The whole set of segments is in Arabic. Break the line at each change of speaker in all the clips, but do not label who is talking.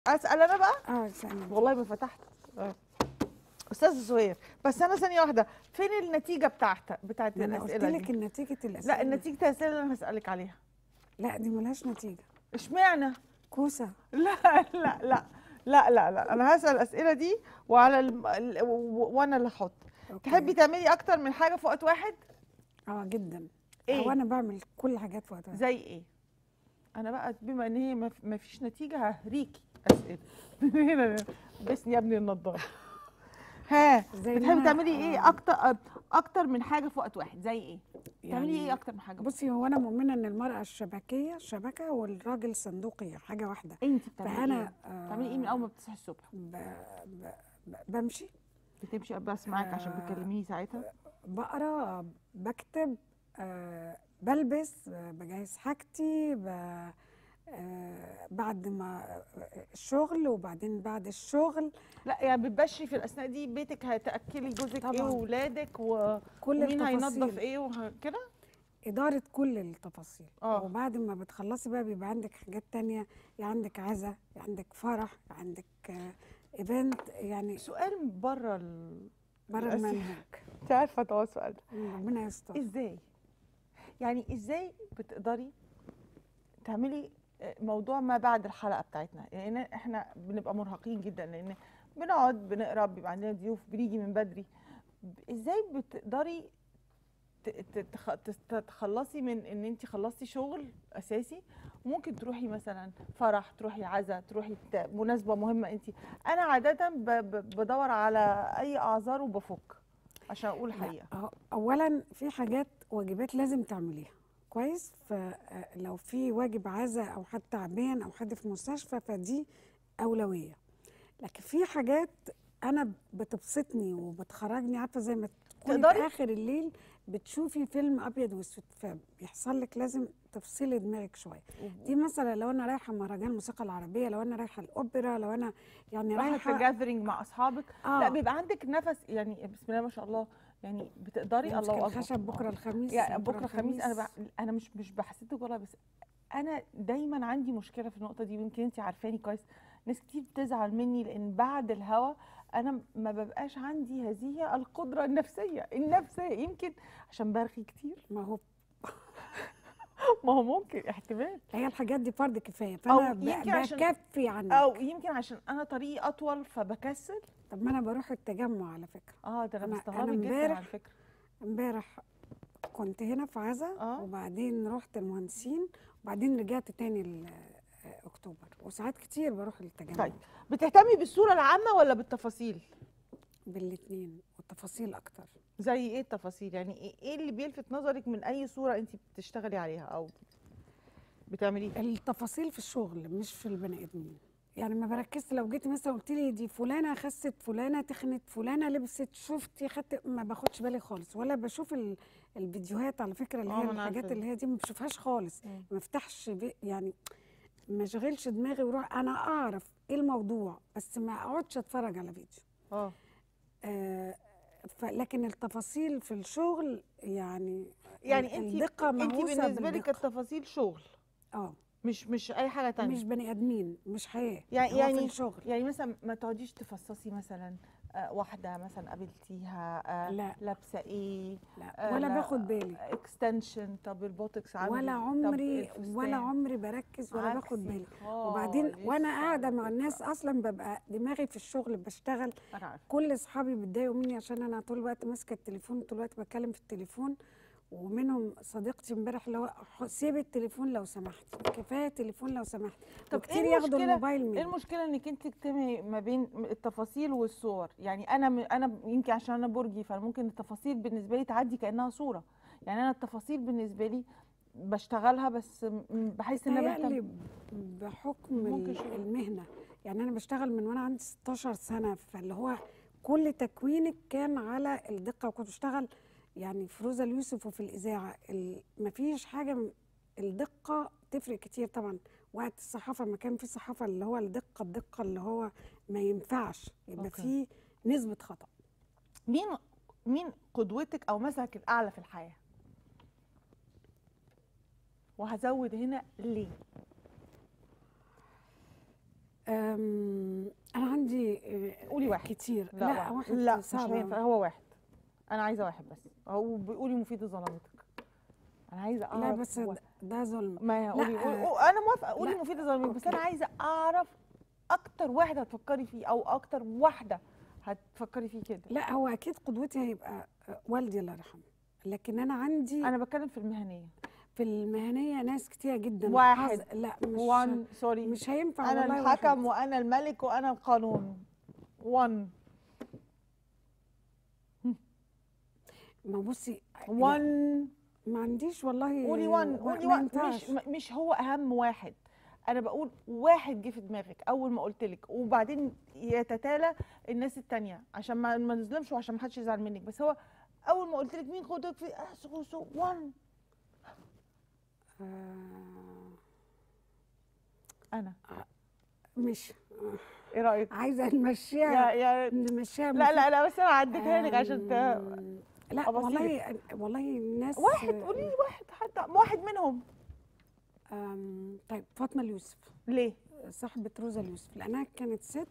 اسال انا بقى.
ثانية.
والله ما فتحت. استاذ زهير، بس انا ثانيه واحده، فين النتيجه بتاعت
ما انا قلت
الاسئله
لك
دي؟
النتيجة الأسئلة.
لا، نتيجه الاسئله اللي انا هسالك عليها.
لا دي ملهاش نتيجة.
اشمعنى؟
كوسة.
لا لا لا لا لا لا، انا هسال الاسئله دي وعلى وانا اللي احط. تحبي تعملي اكتر من حاجه في وقت واحد؟
جدا.
ايه؟
وانا بعمل كل حاجات في وقت واحد.
زي ايه؟ انا بقى بما ان هي ما فيش نتيجه ههريكي اسئله. بسني يا ابني النضاره. ها، بتحبي تعملي ايه اكتر من حاجه في وقت واحد؟ زي ايه؟ تعملي ايه اكتر من حاجه؟
بصي، هو انا مؤمنه ان المراه الشبكيه شبكه والراجل صندوقي حاجه واحده.
انت بتعملي
فانا
ايه؟ بتعملي ايه من اول ما بتصحي الصبح؟
بمشي.
بتمشي؟ بسمعك عشان بتكلميني ساعتها.
بقرا، بكتب، بلبس، بجهز حاجتي، بعد ما الشغل، وبعدين بعد الشغل.
لا يعني بتبشري في الاثناء دي بيتك، هتاكلي جوزك ايه واولادك ومين هينظف ايه وكده؟
إدارة كل التفاصيل. وبعد ما بتخلصي بقى بيبقى عندك حاجات تانية، عندك عزا، عندك فرح، عندك ايفنت. يعني
سؤال بره
المنهج.
انت عارفه طبعا السؤال ده.
ربنا يستر.
ازاي؟ يعني ازاي بتقدري تعملي موضوع ما بعد الحلقه بتاعتنا؟ يعني احنا بنبقى مرهقين جدا، لان بنقعد بنقرا، بيبقى عندنا ضيوف، بنيجي من بدري. ازاي بتقدري تتخلصي من ان انت خلصتي شغل اساسي وممكن تروحي مثلا فرح، تروحي عزا، تروحي مناسبه مهمه؟ انا عاده بدور على اي اعذار وبفك عشان اقول الحقيقه.
اولا في حاجات واجبات لازم تعمليها كويس، فلو في واجب عزا او حد تعبان او حد في مستشفى فدي اولويه. لكن في حاجات انا بتبسطني وبتخرجني، عارفه زي ما تكوني في اخر الليل بتشوفي فيلم ابيض واسود، فبيحصل لك لازم تفصلي دماغك شويه. دي مثلا لو انا رايحه مهرجان الموسيقى العربيه، لو انا رايحه الاوبرا، لو انا يعني رايحه
جاذرينج مع اصحابك. لا بيبقى عندك نفس، يعني بسم الله ما شاء الله، يعني بتقدري. الله اكبر.
الخشب بكره الخميس.
يعني بكره الخميس انا مش بحسدك والله، بس انا دايما عندي مشكله في النقطه دي، ويمكن انت عارفاني كويس. ناس كتير بتزعل مني لان بعد الهوا انا ما ببقاش عندي هذه القدره النفسيه يمكن عشان برخي كتير.
ما
هو ممكن احتمال.
هي الحاجات دي فرض كفايه، فانا بكفي عنك.
او يمكن عشان انا طريقي اطول فبكسل.
طب ما انا بروح التجمع على فكره.
ده انا بستغربك جدا على فكره.
امبارح كنت هنا في عزا، وبعدين رحت المهندسين، وبعدين رجعت تاني اكتوبر، وساعات كتير بروح للتجمع.
طيب بتهتمي بالصوره العامه ولا بالتفاصيل؟
بالاثنين، والتفاصيل اكتر.
زي ايه التفاصيل؟ يعني ايه اللي بيلفت نظرك من اي صوره انت بتشتغلي عليها او بتعمليها؟
التفاصيل في الشغل مش في البني ادمين. يعني ما بركزش. لو جيتي مثلا قلت لي دي فلانه خست، فلانه تخنت، فلانه لبست، شفتي خدت، ما باخدش بالي خالص. ولا بشوف الفيديوهات على فكره، اللي هي الحاجات اللي هي دي ما بشوفهاش خالص. ما افتحش يعني ما اشغلش دماغي واروح. انا اعرف ايه الموضوع بس ما اقعدش اتفرج على فيديو. لكن التفاصيل في الشغل يعني الدقه مهووسه
بالنسبه لك التفاصيل شغل. مش اي حاجه تانية.
مش بني ادمين، مش حياه.
يعني
في الشغل
يعني مثلا ما تقعديش تفصصي مثلا واحده مثلا قابلتيها لابسه ايه؟
لا ولا باخد بالي.
اكستنشن، طب البوتوكس عامل
ولا عمري بركز ولا باخد بالي. وبعدين وانا قاعده مع الناس اصلا ببقى دماغي في الشغل، بشتغل. كل اصحابي بيتضايقوا مني عشان انا طول الوقت ماسكه التليفون، طول الوقت بتكلم في التليفون. ومنهم صديقتي امبارح اللي هو سيبي التليفون لو سمحتي، كفايه تليفون لو سمحتي.
طب
كتير ياخدوا الموبايل مني.
ايه المشكله انك انت تكتبي ما بين التفاصيل والصور؟ يعني انا يمكن عشان انا برجي فممكن التفاصيل بالنسبه لي تعدي كانها صوره. يعني انا التفاصيل بالنسبه لي بشتغلها بس بحس ان انا
بحكم المهنه. يعني انا بشتغل من وانا عندي 16 سنه، فاللي هو كل تكوينك كان على الدقه. وكنت بشتغل يعني في روزا اليوسف وفي الاذاعه. مفيش حاجه الدقه تفرق كتير طبعا. وقت الصحافه ما كان في صحافه اللي هو الدقه اللي هو ما ينفعش يبقى فيه نسبه خطا.
مين قدوتك او مثلك الاعلى في الحياه؟ وهزود هنا ليه؟
انا عندي
قولي واحد.
كتير.
لا
لا واحد
لا مش
صعب
هينفع،
أوي.
هو واحد. انا عايزه واحد بس. هو بيقولي مفيده ظلمتك. انا عايزه
لا
اعرف
بس
هو.
ده ظلم.
ما
لا
قولي انا موافقه، قولي
لا
مفيده ظلمتك، بس
اوكي.
انا عايزه اعرف اكتر واحد هتفكري فيه او اكتر واحده هتفكري فيه كده.
لا هو اكيد قدوتي هيبقى والدي الله يرحمه، لكن انا عندي
انا بتكلم في المهنيه.
في المهنيه ناس كتير جدا.
واحد.
لا
وان سوري.
مش هينفع
انا
والله
الحكم
واحد.
وانا الملك وانا القانون. وان.
ما بصي
وان.
ما عنديش والله.
قولي وان،
ما
قولي وان.
ينفعش.
مش هو اهم واحد. انا بقول واحد جه في دماغك اول ما قلت لك، وبعدين يتتالى الناس التانية عشان ما نظلمش وعشان ما حدش يزعل منك، بس هو اول ما قلت لك مين قدوتك في سو وان. انا
مش
ايه رايك؟
عايزه نمشيها نمشيها.
لا لا لا، بس انا عديتها لك عشان
لا والله والله الناس.
واحد، قولي لي واحد، حتى واحد منهم.
طيب فاطمه اليوسف.
ليه؟
صاحبه روزا اليوسف، لانها كانت ست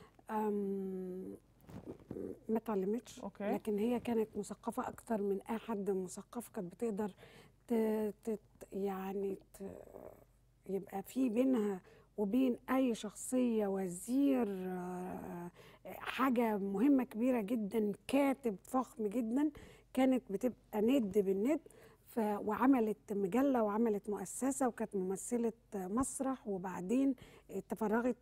ما اتعلمتش، لكن هي كانت مثقفه اكتر من اي حد مثقف. كانت بتقدر يعني يبقى في بينها وبين اي شخصيه وزير حاجه مهمه كبيره جدا، كاتب فخم جدا، كانت بتبقى ند بالند. وعملت مجله وعملت مؤسسه وكانت ممثله مسرح، وبعدين تفرغت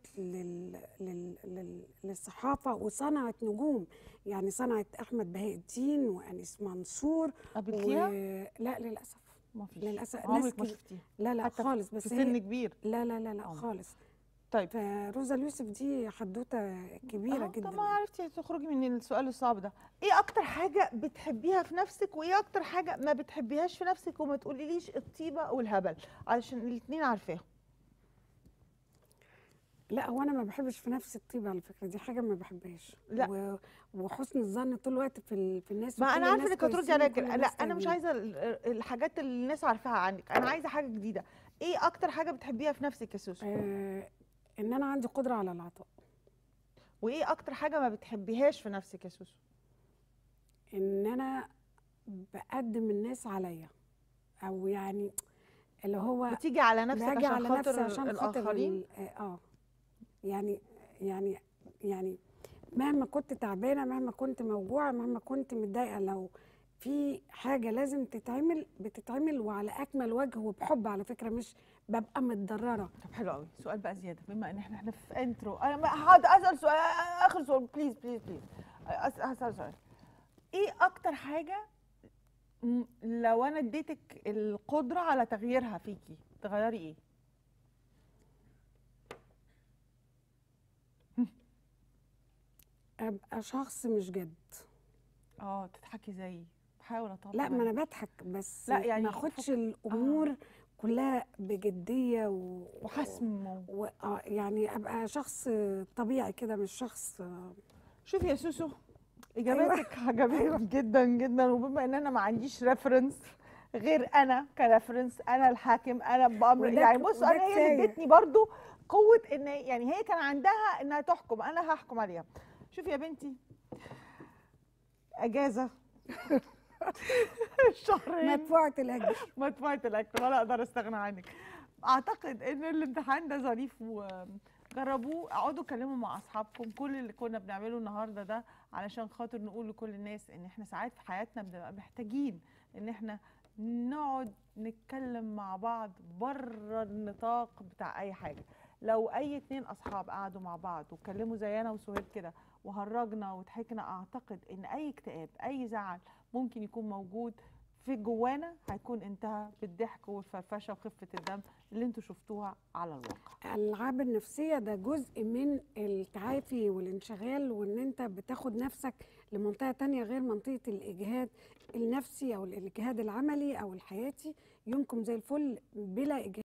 للصحافه وصنعت نجوم. يعني صنعت احمد بهاء الدين وانيس منصور.
قابلتيها؟
لا للاسف.
ما فيش.
للاسف.
عمرك ما شفتيها؟
لا لا خالص. بس
في سن كبير.
لا لا لا لا خالص.
طيب
فروزا اليوسف دي حدوته كبيره جدا.
طب ما عرفتي تخرجي من السؤال الصعب ده. ايه اكتر حاجه بتحبيها في نفسك، وايه اكتر حاجه ما بتحبيهاش في نفسك؟ وما تقوليليش الطيبه والهبل علشان الاثنين عارفاهم.
لا هو انا ما بحبش في نفسي الطيبه على فكره، دي حاجه ما بحبهاش.
لا
وحسن الظن طول الوقت في الناس.
ما انا عارفه انك هتردي عليا كده. لا انا مش عايزه الحاجات اللي الناس عارفاها عنك، انا عايزه حاجه جديده. ايه اكتر حاجه بتحبيها في نفسك يا سوسو؟
ان انا عندي قدره على العطاء.
وايه اكتر حاجه ما بتحبيهاش في نفسك يا سوسو؟
ان انا بقدم الناس عليا، او يعني اللي هو
بتيجي على نفسك
باجي
عشان
على
خاطر
نفسي عشان خاطر
الاخرين.
يعني مهما كنت تعبانه، مهما كنت موجوعه، مهما كنت متضايقه، لو في حاجه لازم تتعمل بتتعمل وعلى اكمل وجه وبحب على فكره، مش ببقى متضرره.
طب حلو قوي. سؤال بقى زياده، بما ان احنا في انترو، انا هسال سؤال اخر سؤال، بليز بليز بليز. هسال سؤال. ايه اكتر حاجه لو انا اديتك القدره على تغييرها فيكي تغيري ايه؟
ابقى شخص مش جد.
تضحكي زيي، بحاول اطلع.
لا ما انا بضحك بس
لا يعني
ما اخدش الامور كلها بجديه
وحسم
يعني ابقى شخص طبيعي كده، مش شخص.
شوفي يا سوسو، اجاباتك عجبتني جدا جدا، وبما ان انا ما عنديش ريفرنس غير انا كريفرنس، انا الحاكم، انا بامر. يعني بصوا، انا هي اللي ادتني برضو قوه، ان يعني هي كان عندها انها تحكم، انا هحكم عليها. شوفي يا بنتي، اجازه شهرين
مدفوعه الاجر.
مدفوعه الاجر، ولا اقدر استغنى عنك. اعتقد ان الامتحان ده ظريف، وجربوه. اقعدوا اتكلموا مع اصحابكم. كل اللي كنا بنعمله النهارده ده علشان خاطر نقول لكل الناس ان احنا ساعات في حياتنا بنبقى محتاجين ان احنا نقعد نتكلم مع بعض بره النطاق بتاع اي حاجه. لو اي اتنين اصحاب قعدوا مع بعض واتكلموا زي انا وسهير كده وهرجنا وضحكنا، اعتقد ان اي اكتئاب، اي زعل ممكن يكون موجود في جوانا هيكون انتهى بالضحك والفرفشه وخفه الدم اللي انتوا شفتوها على الواقع.
الالعاب النفسيه ده جزء من التعافي والانشغال، وان انت بتاخد نفسك لمنطقه تانية غير منطقه الاجهاد النفسي او الاجهاد العملي او الحياتي. يومكم زي الفل بلا اجهاد.